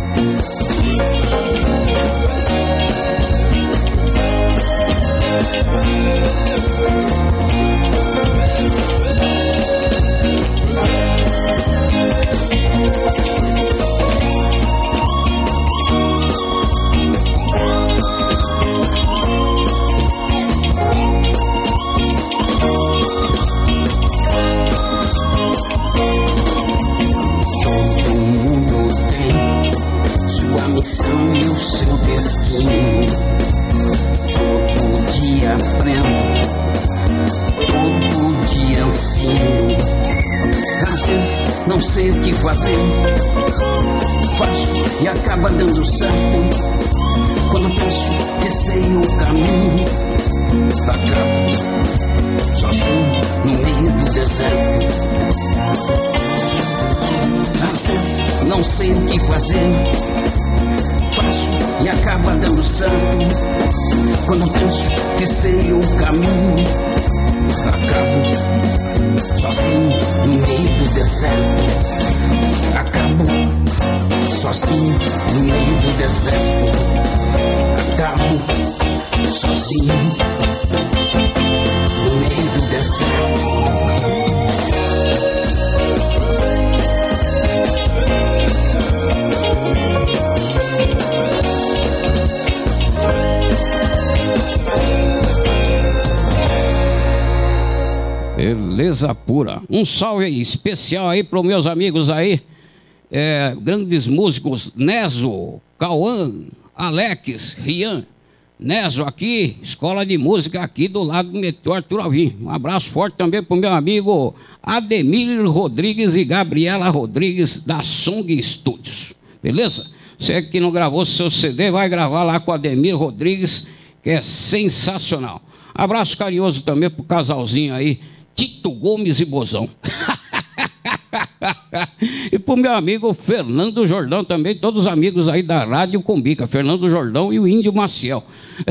Missão e o seu destino. Todo dia aprendo, todo dia ensino. Às vezes não sei o que fazer, faço e acaba dando certo. Quando penso que sei o caminho, acabo sozinho no meio do deserto. Às vezes não sei o que fazer, faço e acaba dando certo. Quando penso que sei o caminho, acabo sozinho no meio do deserto. Acabo sozinho no meio do deserto. Acabo sozinho no meio do deserto. Beleza pura. Um salve aí, especial aí para os meus amigos aí, grandes músicos, Neso, Cauã, Alex, Rian. Neso aqui, escola de música aqui do lado do metrô Arthur Alvim. Um abraço forte também para o meu amigo Ademir Rodrigues e Gabriela Rodrigues da Song Studios. Beleza? Você que não gravou seu CD, vai gravar lá com o Ademir Rodrigues, que é sensacional. Abraço carinhoso também para o casalzinho aí, Tito Gomes e Bozão. E para o meu amigo Fernando Jordão também, todos os amigos aí da Rádio Combica, Fernando Jordão e o Índio Maciel.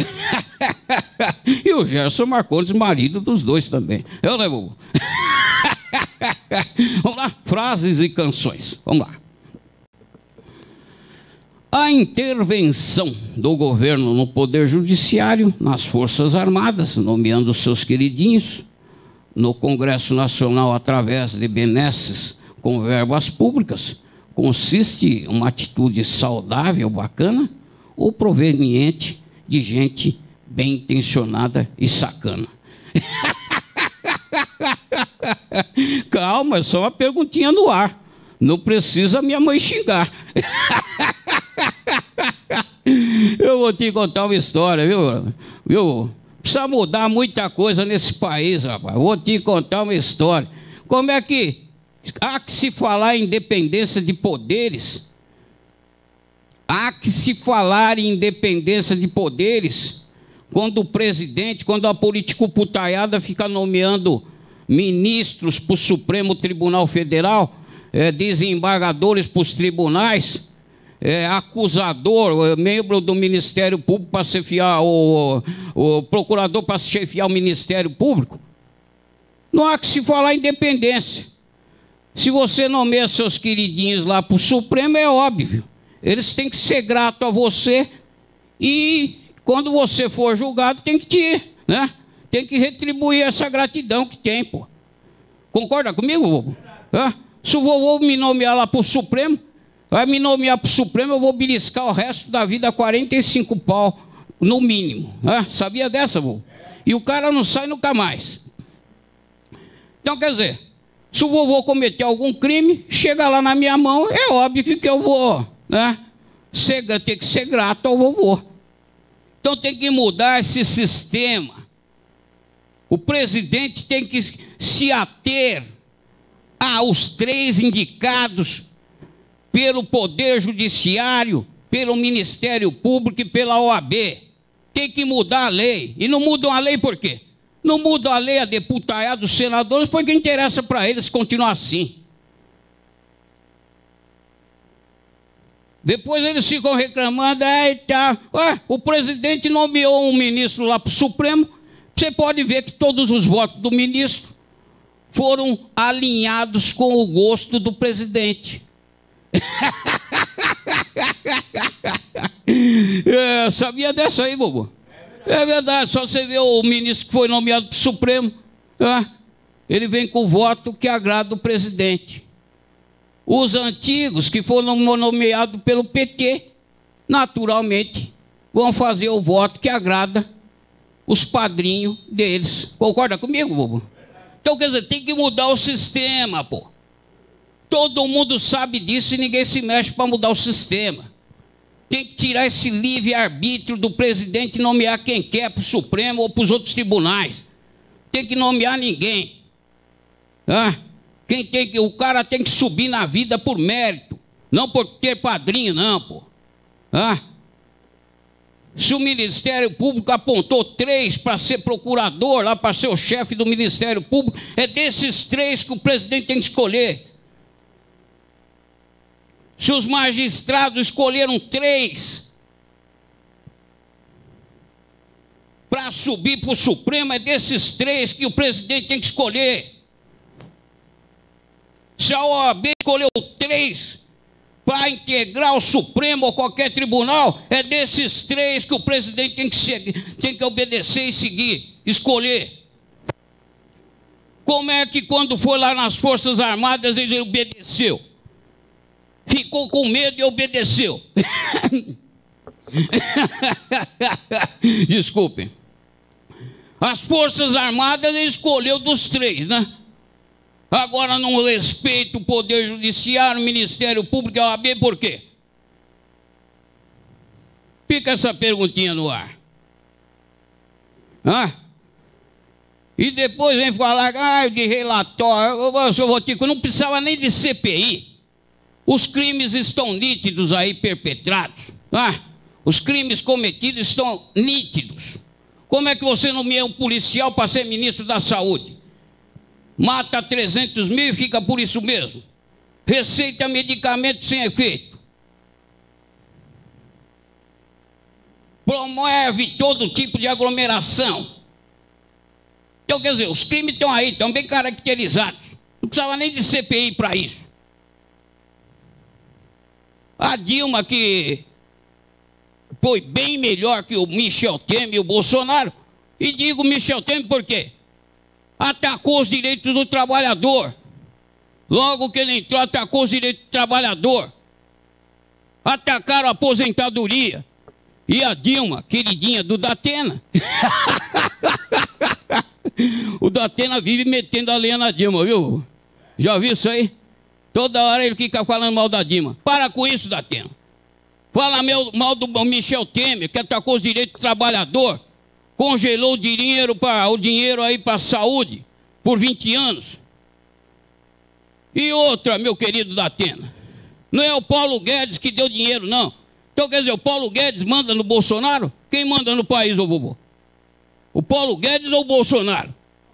E o Gerson Marcondes, marido dos dois também. Eu levo. Vamos lá, frases e canções. Vamos lá. A intervenção do governo no Poder Judiciário, nas Forças Armadas, nomeando seus queridinhos, no Congresso Nacional através de benesses com verbas públicas, consiste em uma atitude saudável, bacana, ou proveniente de gente bem intencionada e sacana? Calma, é só uma perguntinha no ar. Não precisa minha mãe xingar. Eu vou te contar uma história, viu? Precisa mudar muita coisa nesse país, rapaz. Vou te contar uma história. Como é que há que se falar em independência de poderes? Há que se falar em independência de poderes quando o presidente, quando a político-putaiada fica nomeando ministros para o Supremo Tribunal Federal, desembargadores para os tribunais, acusador, membro do Ministério Público para chefiar o procurador para chefiar o Ministério Público. Não há que se falar em independência. Se você nomeia seus queridinhos lá para o Supremo, é óbvio. Eles têm que ser gratos a você e, quando você for julgado, tem que né? Tem que retribuir essa gratidão que tem, pô. Concorda comigo, bobo? Se o vovô me nomear lá para o Supremo, vai me nomear para o Supremo, eu vou beliscar o resto da vida 45 pau, no mínimo. Sabia dessa, vô? E o cara não sai nunca mais. Então, quer dizer, se o vovô cometer algum crime, chega lá na minha mão, é óbvio que eu vou, né, ter que ser grato ao vovô. Então tem que mudar esse sistema. O presidente tem que se ater aos 3 indicados pelo Poder Judiciário, pelo Ministério Público e pela OAB. Tem que mudar a lei. E não mudam a lei por quê? Não mudam a lei a deputaiada dos senadores porque interessa para eles continuar assim. Depois eles ficam reclamando, o presidente nomeou um ministro lá para o Supremo. Você pode ver que todos os votos do ministro foram alinhados com o gosto do presidente. Sabia dessa aí, bobo? É verdade, só você vê o ministro que foi nomeado para o Supremo, ele vem com o voto que agrada o presidente. Os antigos que foram nomeados pelo PT, naturalmente, vão fazer o voto que agrada os padrinhos deles. Concorda comigo, bobo? Então, quer dizer, tem que mudar o sistema, pô. Todo mundo sabe disso e ninguém se mexe para mudar o sistema. Tem que tirar esse livre-arbítrio do presidente e nomear quem quer para o Supremo ou para os outros tribunais. Tem que nomear ninguém. O cara tem que subir na vida por mérito, não por ter padrinho, não, pô. Se o Ministério Público apontou 3 para ser procurador, lá para ser o chefe do Ministério Público, é desses 3 que o presidente tem que escolher. Se os magistrados escolheram 3 para subir para o Supremo, é desses 3 que o presidente tem que escolher. Se a OAB escolheu 3 para integrar o Supremo ou qualquer tribunal, é desses 3 que o presidente tem que obedecer e seguir, escolher. Como é que quando foi lá nas Forças Armadas ele obedeceu? Ficou com medo e obedeceu. Desculpem. As Forças Armadas ele escolheu dos 3, né? Agora não respeita o Poder Judiciário, o Ministério Público e a OAB, por quê? Fica essa perguntinha no ar. E depois vem falar de relatório. Não precisava nem de CPI. Os crimes estão nítidos aí perpetrados. Os crimes cometidos estão nítidos. Como é que você nomeia um policial para ser ministro da Saúde? Mata 300 mil e fica por isso mesmo. Receita medicamento sem efeito. Promove todo tipo de aglomeração. Então, quer dizer, os crimes estão aí, estão bem caracterizados. Não precisava nem de CPI para isso. A Dilma, que foi bem melhor que o Michel Temer e o Bolsonaro, e digo Michel Temer por quê? Atacou os direitos do trabalhador. Logo que ele entrou, atacou os direitos do trabalhador. Atacaram a aposentadoria. E a Dilma, queridinha do Datena. O Datena vive metendo a lenha na Dilma, viu? Já viu isso aí? Toda hora ele fica falando mal da Dilma. Para com isso, Datena. Fala mal do Michel Temer, que atacou os direitos do trabalhador. Congelou o dinheiro aí para a saúde por 20 anos. E outra, meu querido Datena, não é o Paulo Guedes que deu dinheiro, não. Então, quer dizer, o Paulo Guedes manda no Bolsonaro? Quem manda no país, ô vovô? O Paulo Guedes ou o Bolsonaro?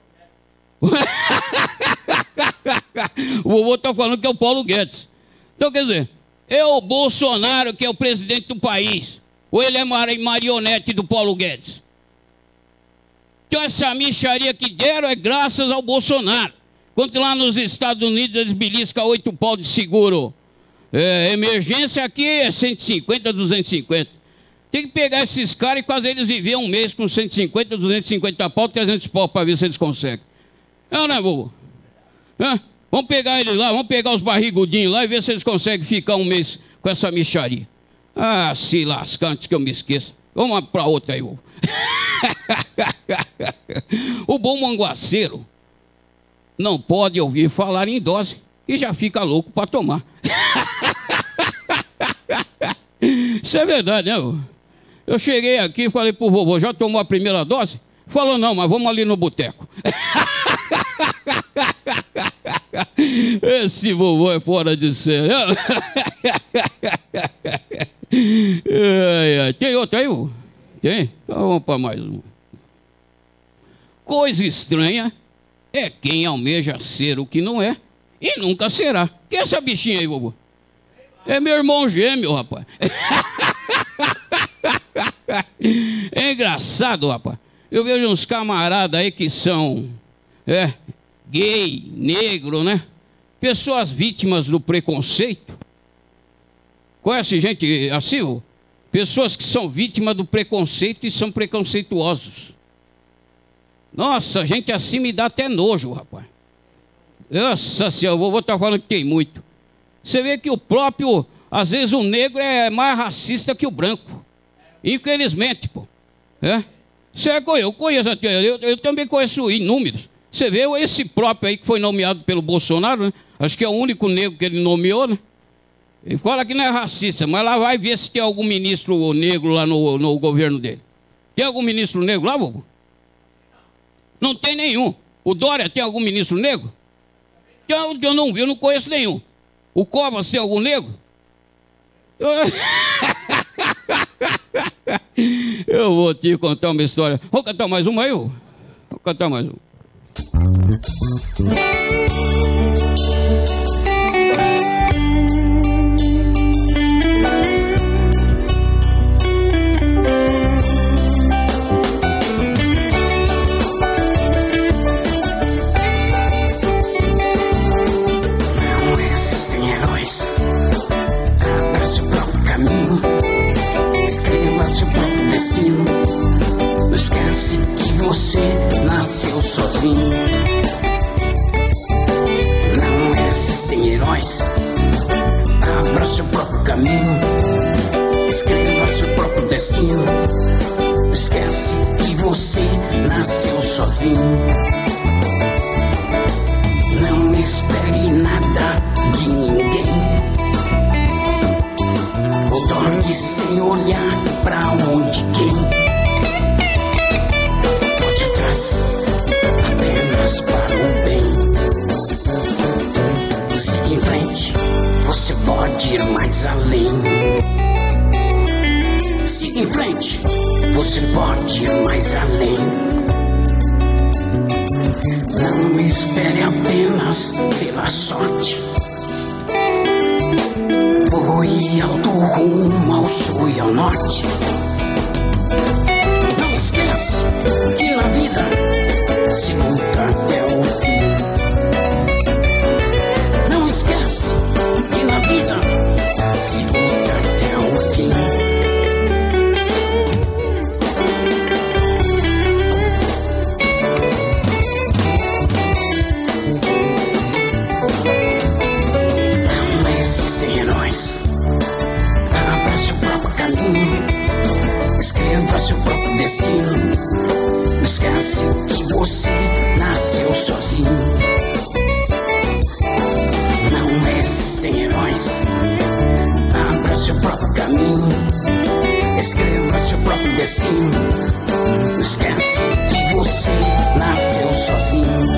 O vovô está falando que é o Paulo Guedes. Então, quer dizer, é o Bolsonaro que é o presidente do país? Ou ele é marionete do Paulo Guedes? Então, essa mixaria que deram é graças ao Bolsonaro. Quando lá nos Estados Unidos eles beliscam 8 pau de seguro emergência, aqui é 150, 250. Tem que pegar esses caras e fazer eles viver um mês com 150, 250 pau, 300 pau para ver se eles conseguem. É, né, vovô? Vamos pegar eles lá, vamos pegar os barrigudinhos lá e ver se eles conseguem ficar um mês com essa mixaria. Ah, se lascar antes que eu me esqueça. Vamos para outra aí, vovô. O bom manguaceiro não pode ouvir falar em dose e já fica louco para tomar. Isso é verdade, né? Eu cheguei aqui e falei pro vovô, já tomou a primeira dose? Falou, não, mas vamos ali no boteco. Esse vovô é fora de série. Tem outra aí, vovô? Tem? Então vamos para mais uma. Coisa estranha é quem almeja ser o que não é e nunca será. Que é essa bichinha aí, vovô? É meu irmão gêmeo, rapaz. É engraçado, rapaz. Eu vejo uns camaradas aí que são gay, negro, né? Pessoas vítimas do preconceito. Conhece gente assim, vô? Pessoas que são vítimas do preconceito e são preconceituosos. Nossa, gente assim me dá até nojo, rapaz. Nossa senhora, o vovô tá falando que tem muito. Você vê que o próprio, às vezes o negro é mais racista que o branco. Infelizmente, pô. Eu conheço, eu também conheço inúmeros. Você vê esse próprio aí que foi nomeado pelo Bolsonaro, né? Acho que é o único negro que ele nomeou, né? Ele fala que não é racista, mas lá vai ver se tem algum ministro negro lá no governo dele. Tem algum ministro negro lá, vovô? Não tem nenhum. O Dória tem algum ministro negro? Eu não vi, eu não conheço nenhum. O Covas tem algum negro? Eu vou te contar uma história. Vamos cantar mais uma aí? Vamos cantar mais uma. Não esquece que você nasceu sozinho. Não existem heróis. Abra seu próprio caminho. Escreva seu próprio destino. Não esquece que você nasceu sozinho. Não espere nada de ninguém. Ou dorme sem olhar pra onde quem. Volte atrás, apenas para o bem. Siga em frente, você pode ir mais além. Siga em frente, você pode ir mais além. Não espere apenas pela sorte. Voe alto rumo ao sul e ao norte. Não esquece que na vida se luta até o fim. Não esquece que na vida se luta até o fim. destino. Não esquece que você nasceu sozinho.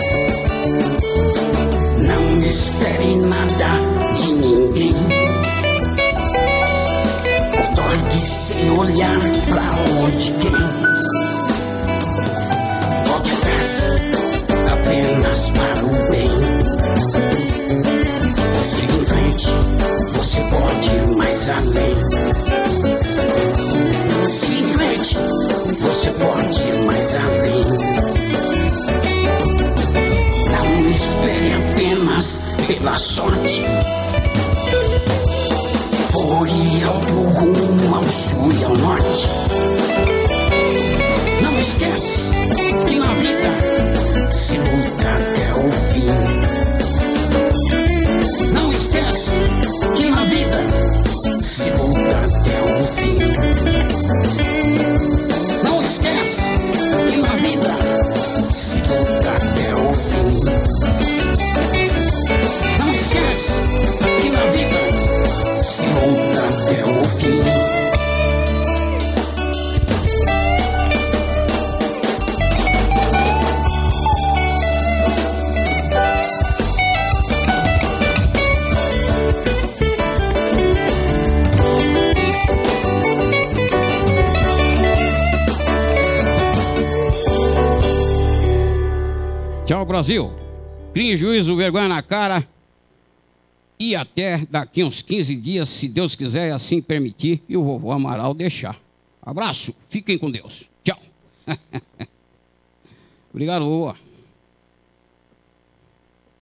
Não espere nada de ninguém. Otorgue sem olhar pra onde quer. Volte atrás apenas para o bem. Siga em frente, você pode ir mais além. Siga em frente, você pode ir mais além. Não espere apenas pela sorte. Voe alto rumo ao sul e ao norte. Não esquece que na vida se luta até o fim. Não esquece que na vida se luta até o fim. Não esquece que na vida se luta até o fim. Não esquece que na vida se luta até o fim. Tchau, Brasil. Crie juízo, vergonha na cara. E até daqui uns 15 dias, se Deus quiser e assim permitir, e o vovô Amaral deixar. Abraço, fiquem com Deus. Tchau. Obrigado, vovô.